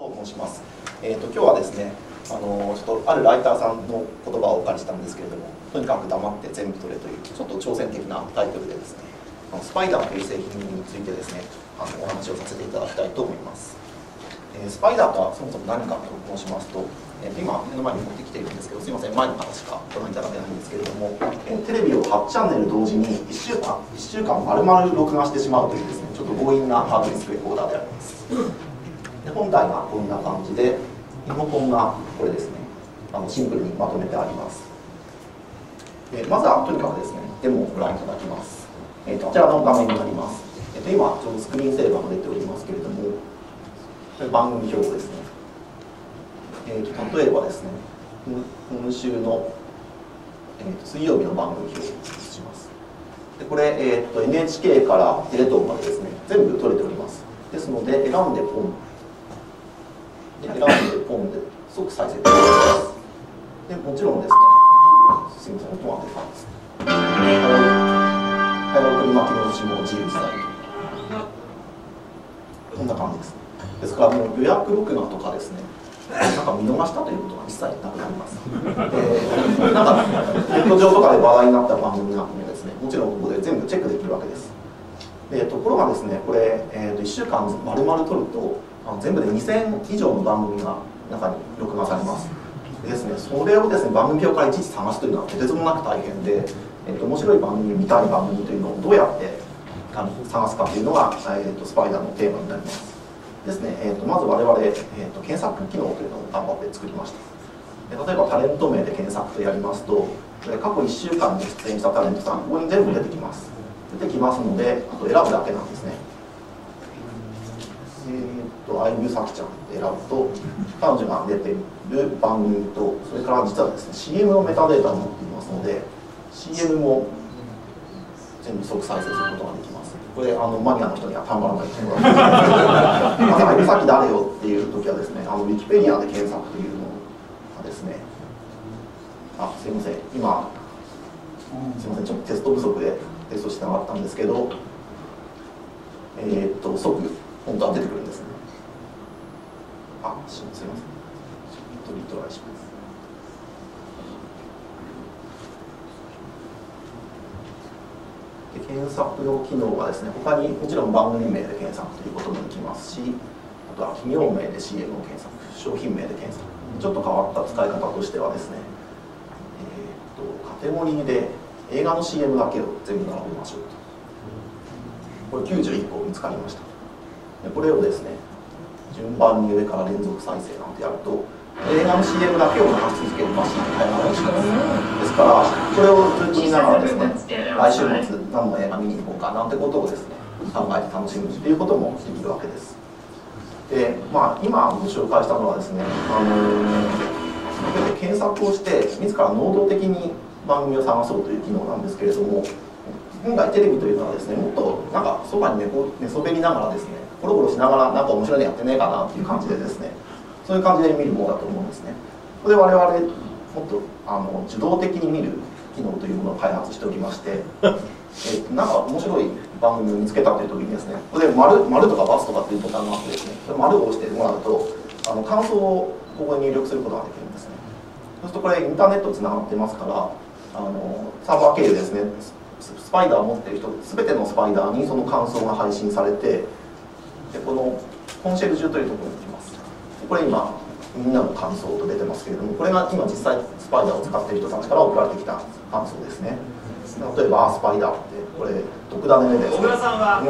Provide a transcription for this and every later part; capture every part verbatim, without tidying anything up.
と申します。えーと、今日はですね、あのちょっとあるライターさんの言葉をお借りしたんですけれども、とにかく黙って全部取れというちょっと挑戦的なタイトルでですね、あのスパイダーという製品についてですね、あのお話をさせていただきたいと思います。えー、スパイダーとはそもそも何かと申しますと、えー、今目の前に持ってきているんですけど、すいません、前の方しかご覧いただけないんですけれども、えー、テレビをはちチャンネル同時にいっしゅうかんいっしゅうかん丸々録画してしまうというですね、ちょっと強引なハードディスクレコーダーであります。で本体がこんな感じで、リモコンがこれですね、あのシンプルにまとめてあります。でまずはとにかくですね、デモをご覧いただきます。えー、とこちらの画面になります。えー、と今、ちょうどスクリーンセーバーも出ておりますけれども、これ番組表ですね。えー、と例えばですね、今週の、えー、と水曜日の番組表をします。でこれ、えー、と エヌエイチケー からテレ東までですね、全部取れております。ですので、選んでポン。で選んでポンで即再生できます。でもちろんですね、すみません、音が出たんです。早送り巻き戻しも自由自在と。こんな感じです。ですから、もう予約録画とかですね、なんか見逃したということが一切なくなります。えー、なんかネット上とかで話題になった番組なんかもですね、もちろんここで全部チェックできるわけです。でところがですね、これ、えー、といっしゅうかん丸々撮ると、あの全部でにせん以上の番組が中に録画されます。でですね、それをですね、番組表からいちいち探すというのはとてつもなく大変で、えー、と面白い番組、見たい番組というのをどうやってあの探すかというのが、えー、とスパイダーのテーマになります。ですね、えー、とまず我々、えー、と検索機能というのを頑張って作りました。で例えばタレント名で検索とやりますと、過去いっしゅうかんに出演したタレントさん、ここに全部出てきます。出てきますので、あと選ぶだけなんですね。えー、っと、相武咲ちゃんって選ぶと、彼女が出ている番組と、それから実はですね、シーエム のメタデータを持っていますので、シーエム も全部即再生することができます。これ、あのマニアの人にはたまらないというのが、まず相武咲誰よっていう時はですね、あのウィキペディアで検索というのがですね、あ、すいません、今、すいません、ちょっとテスト不足でテストしてなかったんですけど、えー、っと、即、本当は出てくるんですね。あ、すいません。ちょっとリトライします。で検索の機能がですね、他にもちろん番組名で検索ということもできますし、あとは企業名で シーエム を検索、商品名で検索。ちょっと変わった使い方としてはですね、えー、っと、カテゴリーで映画の シーエム だけを全部並べましょうと。これきゅうじゅういっこ見つかりました。でこれをですね、順番に上から連続再生なんてやると、映画の シーエム だけを流し続けるマシンに変えられるします。ですから、これをずっと見ながらですね、来週末何の映画見に行こうかなんてことをですね、考えて楽しむということもできるわけです。で、まあ、今ご紹介したのはですね、あのー、検索をして自ら能動的に番組を探そうという機能なんですけれども、本来テレビというのはですね、もっとなんかそばに 寝, 寝そべりながらですね、ゴロゴロしながらなんか面白いのやってねえかなっていう感じでですね、そういう感じで見るものだと思うんですね。これで我々もっとあの受動的に見る機能というものを開発しておりまして、えなんか面白い番組を見つけたという時にですね、これで 丸, 丸とか×とかっていうボタンがあってですね、丸を押してもらうとあの感想をここに入力することができるんですね。そうするとこれインターネットつながってますから、あのサーバー経由ですね、スパイダーを持っている人、すべてのスパイダーにその感想が配信されて、でこのコンシェルジュというところに行きます。これ今、みんなの感想と出てますけれども、これが今実際スパイダーを使っている人たちから送られてきた感想ですね。例えば、スパイダーって、これ、特ダネでですね、小村さんが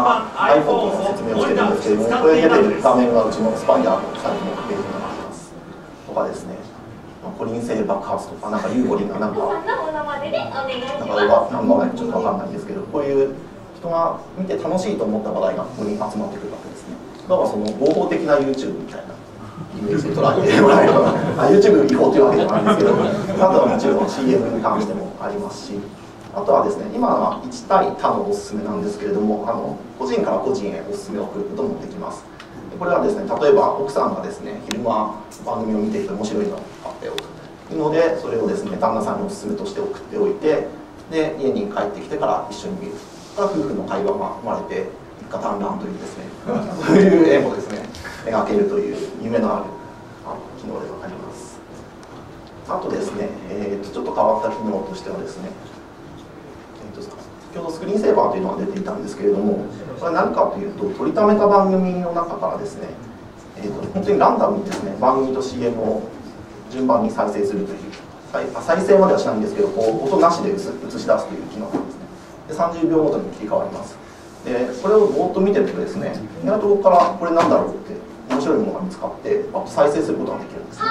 iPhone の説明をしてるんですけれども、これに出てる画面がうちのスパイダーのサイトのページになっています。とかですね、コリン性爆発とか、なんかユーゴリンがなんか、なんか何の話題かちょっと分かんないんですけど、こういう人が見て楽しいと思った話題がここに集まってくるわけですね。だからその合法的な YouTube みたいなイメージで捉えてもらえれば、YouTube 違法というわけではないんですけど、あとはもちろん シーエム に関してもありますし、あとはですね、今はいち対他のおすすめなんですけれども、あの個人から個人へおすすめを送ることもできます。これはですね、例えば奥さんがですね、昼間番組を見ていて面白いのあったよというので、それをですね、旦那さんにおすすめとして送っておいて、で家に帰ってきてから一緒に見る。から夫婦の会話が生まれて、いっ家団らんというですねそういう絵もですね描けるという夢のある機能であります。あとですね、えー、とちょっと変わった機能としてはですね、えー、と先ほどスクリーンセーバーというのが出ていたんですけれども、これは何かというと、取りためた番組の中からですね、えー、と本当にランダムにですね番組と シーエム を順番に再生するという、再, 再生まではしないんですけど、こう音なしで映し出すという機能なんですね。でさんじゅうびょうごとに切り替わります。でこれをぼーっと見てるとですね、意外とここからこれなんだろうって面白いものが見つかって再生することができるんですね。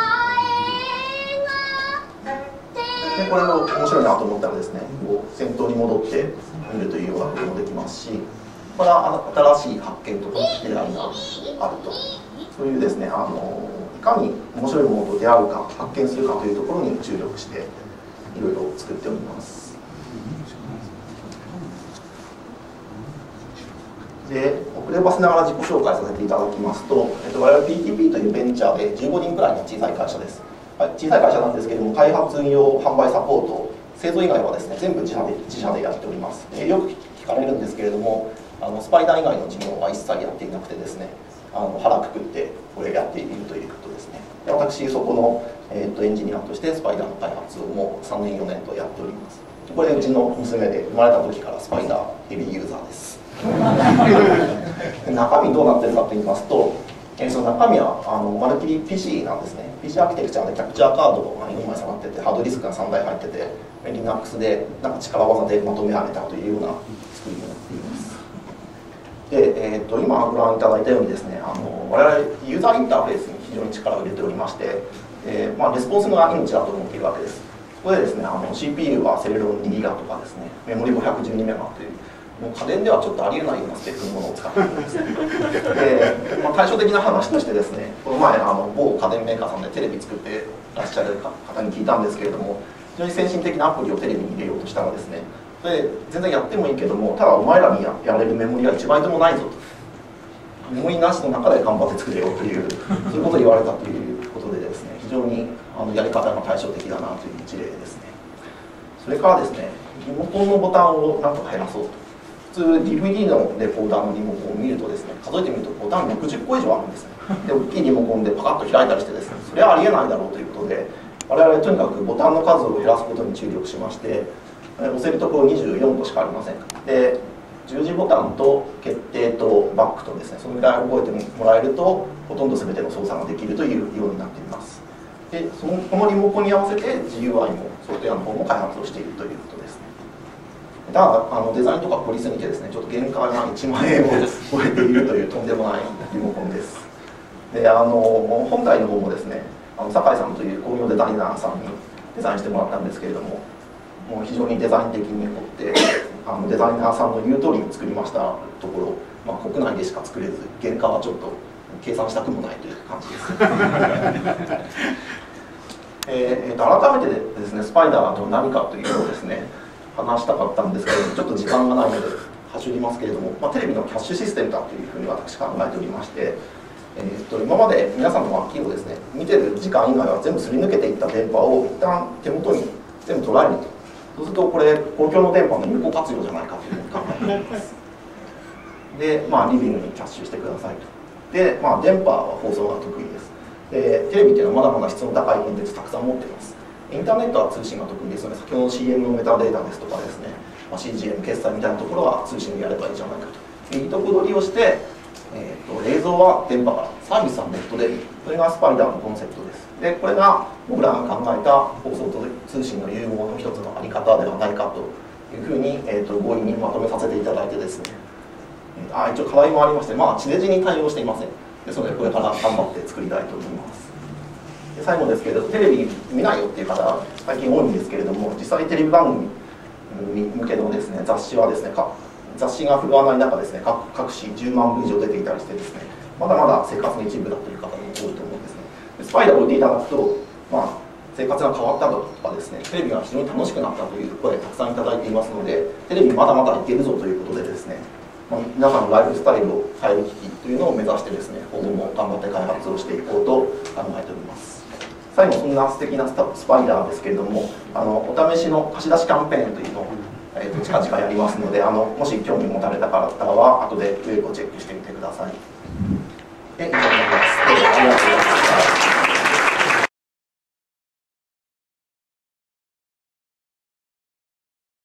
でこれを面白いなと思ったらですね、こう先頭に戻って見るというようなこともできますし、これは新しい発見とか出会いがあると、そういうですね、あのいかに面白いものと出会うか発見するかというところに注力していろいろ作っております。で遅ればせながら自己紹介させていただきますと、えっと、我々 ピーティーピー というベンチャーでじゅうごにんくらいの小さい会社です。はい、小さい会社なんですけれども、開発運用販売サポート製造以外はですね全部自社で自社でやっております。でよく聞かれるんですけれども、あのスパイダー以外の事業は一切やっていなくてですね、あの腹くくってこれやっているということですね。で私そこの、えー、とエンジニアとしてスパイダーの開発をもうさんねんよねんとやっております。これうちの娘で生まれた時からスパイダーヘビーユーザーです。中身どうなってるかと言いますと、えー、その中身はあのまるっきり ピーシー なんですね。 ピーシー アーキテクチャでキャプチャーカードがよんまい下がってて、ハードディスクがさんだい入ってて、 Linux でなんか力技でまとめ上げたというような作りになっています。で、えー、と今ご覧いただいたようにですね、あの我々ユーザーインターフェースに非常に力を入れておりまして、えーまあ、レスポンスが命だと思っているわけです。ここでですね、あの シーピーユー はセレロンにギガとかですね、メモリごひゃくじゅうにメガという、もう家電ではちょっとありえないようなスペックのものを使っているんですね。で、まあ、対照的な話としてですね、この前あの某家電メーカーさんでテレビ作ってらっしゃる方に聞いたんですけれども、非常に先進的なアプリをテレビに入れようとしたらですね、それで全然やってもいいけども、ただお前らに や, やれるメモリはいちバイトもないぞと、メモリなしの中で頑張って作れよという、そういうことを言われたということでですね、非常にあのやり方が対照的だなという事例ですね。それからですね、リモコンのボタンをなんとか減らそうと。普通 ディーブイディー のレコーダーのリモコンを見るとですね、数えてみるとボタンろくじゅっこ以上あるんですね。で大きいリモコンでパカッと開いたりしてですね、それはありえないだろうということで、我々とにかくボタンの数を減らすことに注力しまして、押せるところにじゅうよんこしかありません。で十字ボタンと決定とバックとですね、そのぐらい覚えてもらえるとほとんど全ての操作ができるというようになっています。でそのこのリモコンに合わせて ジーユーアイ もソフトウェアの方も開発をしているということですね。ただあのデザインとか凝りすぎてですね、ちょっと原価がいちまんえんを超えているというとんでもないリモコンです。であの本体の方もですね、あの酒井さんという工業デザイナーさんにデザインしてもらったんですけれども、もう非常にデザイン的に凝ってあのデザイナーさんの言う通りに作りましたところ、まあ、国内でしか作れず原価はちょっと計算したくもないという感じです。えー、と改めてですね、スパイダーと何かというのをですね話したかったんですけれども、ちょっと時間がないので走りますけれども、まあ、テレビのキャッシュシステムだというふうに私考えておりまして、えー、と今まで皆さんの脇をですね見てる時間以外は全部すり抜けていった電波を一旦手元に全部捉えると。そうするとこれ公共の電波の有効活用じゃないかというふうに考えております。で、まあ、リビングにキャッシュしてくださいと。で、まあ、電波は放送が得意です。でテレビっていうのはまだまだ質の高いコンテンツたくさん持っています。インターネットは通信が得意ですので、先ほどの シーエム のメタデータですとかですね、まあ、シージーエム 決済みたいなところは通信でやればいいじゃないかと。いいとこ取りをして、えー、と映像は電波から、サービスはネットでいい。それがスパイダーのコンセプトです。でこれが僕らが考えた放送と通信の融合の一つのあり方ではないかというふうに、えー、と強引にまとめさせていただいてですね、えー、あ一応課題もありまして、まあ、地デジに対応していません。ですのでこれから頑張って作りたいと思います。で最後ですけれど、テレビ見ないよっていう方最近多いんですけれども、実際テレビ番組向けのですね雑誌はですね、雑誌が振るわない中ですね、各, 各紙じゅうまんぶ以上出ていたりしてですね、まだまだ生活の一部だという方も多いと思うんですね。スパイダーを置いていただくと、まあ、生活が変わったとかですね、テレビが非常に楽しくなったという声たくさんいただいていますので、テレビまだまだいけるぞということでですね、まあ、皆さんのライフスタイルを変える機器というのを目指してですね、今後も頑張って開発をしていこうと考えております。最後、そんな素敵なスパイダーですけれども、あのお試しの貸し出しキャンペーンというのをえー、と近々やりますので、あのもし興味持たれた方は後でウェブをチェックしてみてください。で以上になります。